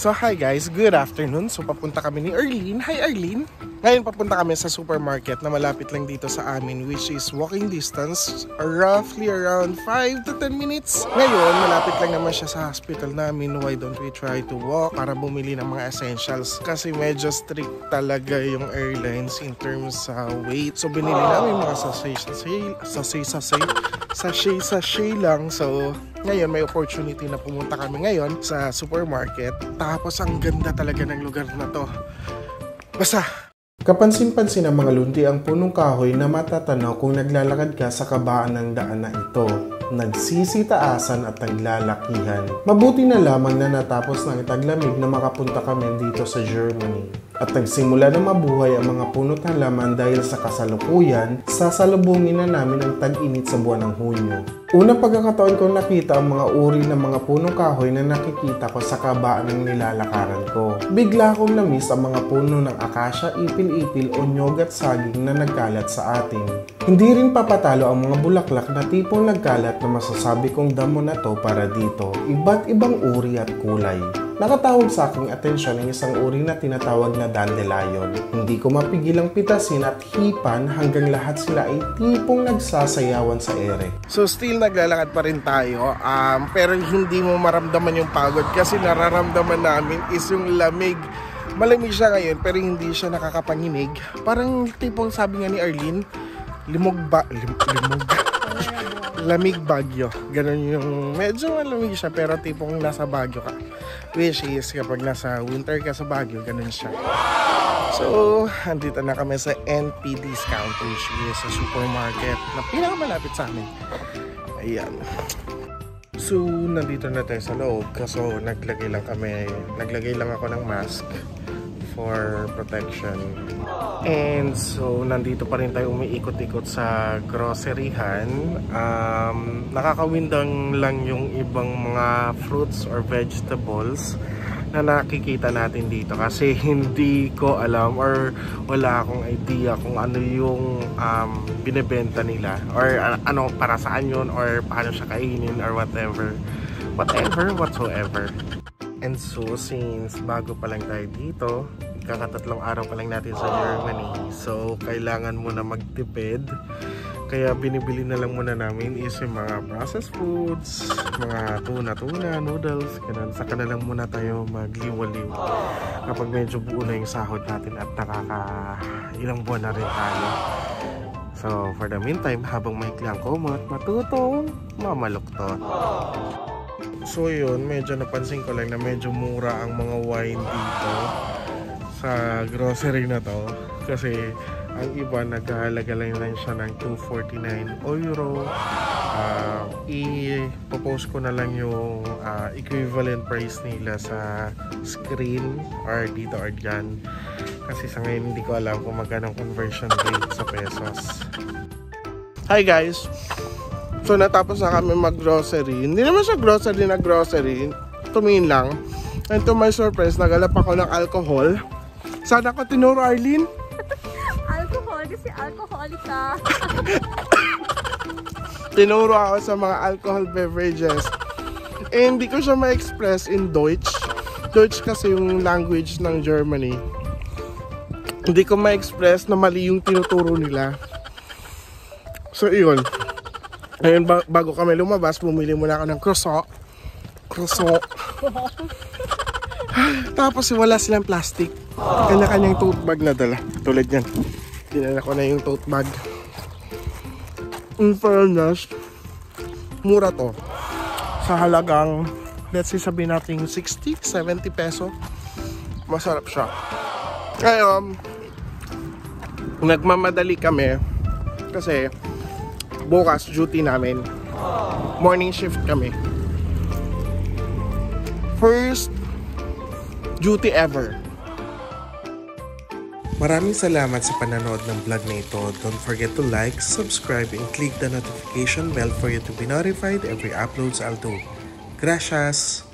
So hi guys, good afternoon. So papunta kami ni Arlene. Hi Arlene! Ngayon papunta kami sa supermarket na malapit lang dito sa amin, which is walking distance, roughly around 5 to 10 minutes. Ngayon, malapit lang naman siya sa hospital namin. Why don't we try to walk para bumili ng mga essentials? Kasi medyo strict talaga yung airlines in terms sa weight. So binili namin mga sachet lang. So ngayon may opportunity na pumunta kami ngayon sa supermarket. Tapos ang ganda talaga ng lugar na to. Basta kapansin-pansin ng mga lundi ang punong kahoy na matatanaw kung naglalakad ka sa kabaan ng daan na ito. Nagsisitaasan at naglalakihan. Mabuti na lamang na natapos ng taglamig na makapunta kami dito sa Germany. At nagsimula na mabuhay ang mga puno't halaman dahil sa kasalukuyan, sasalubungin na namin ang tag-init sa buwan ng Hunyo. Unang pagkakataon kong nakita ang mga uri ng mga punong kahoy na nakikita ko sa kabaan ng nilalakaran ko. Bigla akong na-miss ang mga puno ng akasya, ipil-ipil o nyog at saging na nagkalat sa atin. Hindi rin papatalo ang mga bulaklak na tipong nagkalat na masasabi kong damo na to para dito. Iba't ibang uri at kulay. Nakatawag sa aking atensyon ang isang uri na tinatawag na dandelion. Hindi ko mapigilang pitasin at hipan hanggang lahat sila ay tipong nagsasayawan sa ere. So still naglalakad pa rin tayo, pero hindi mo maramdaman yung pagod kasi nararamdaman namin is yung lamig. Malamig siya ngayon pero hindi siya nakakapanginig. Parang tipong sabi nga ni Arlene, lamig Baguio. Ganon yung medyo malamig siya pero tipong nasa Baguio ka. Which is kapag nasa winter ka sa Baguio, ganon siya. So, andito na kami sa NP Discount, which is a supermarket na pinakamalapit sa amin. Ayan. So, nandito na tayo sa loob. Kaso, naglagay lang ako ng mask for protection. And so, nandito pa rin tayo umiikot-ikot sa groceryhan. Nakakawindang lang yung ibang mga fruits or vegetables na nakikita natin dito kasi hindi ko alam or wala akong idea kung ano yung binebenta nila or ano para saan yun or paano siya kainin or whatsoever. And so, since bago pa lang tayo dito, kakatatlong araw pa lang natin sa Germany, so kailangan muna magtipid. Kaya binibili na lang muna namin is yung mga processed foods, mga tuna, noodles, ganun. Saka na lang muna tayo magliwaliw kapag medyo buo na yung sahod natin at ilang buwan na rin tayo. So, for the meantime, habang maikli ang kumot, matutong mamaluktot. So yun, medyo napansin ko lang na medyo mura ang mga wine dito sa grocery na to. Kasi ang iba naghahalaga lang siya ng 249 euro. I-propose ko na lang yung equivalent price nila sa screen or dito or dyan. Kasi sa ngayon hindi ko alam kung magkano conversion rate sa pesos. Hi guys! So natapos na kami mag-grocery. Hindi naman siya grocery. Tumingin lang. And to my surprise, nagalap ako ng alcohol. Sana ko tinuro, Arlene? Alcohol? Kasi alcoholic ka. Tinuro ako sa mga alcohol beverages. Eh, hindi ko siya ma-express in Deutsch. Deutsch kasi yung language ng Germany. Hindi ko ma-express na mali yung tinuturo nila. So, yun. Ngayon, bago kami lumabas, bumili muna ako ng croissant. Tapos wala silang plastic. Kanya-kanyang tote bag na dala. Tulad yan. Dinala ko na yung tote bag. In fairness, mura to. Sa halagang, let's say sabihin natin 60, 70 peso. Masarap siya. Ngayon, nagmamadali kami kasi bukas duty namin. Morning shift kami. First duty ever. Maraming salamat sa panonood ng vlog na ito. Don't forget to like, subscribe, and click the notification bell for you to be notified every uploads I'll do. Gracias!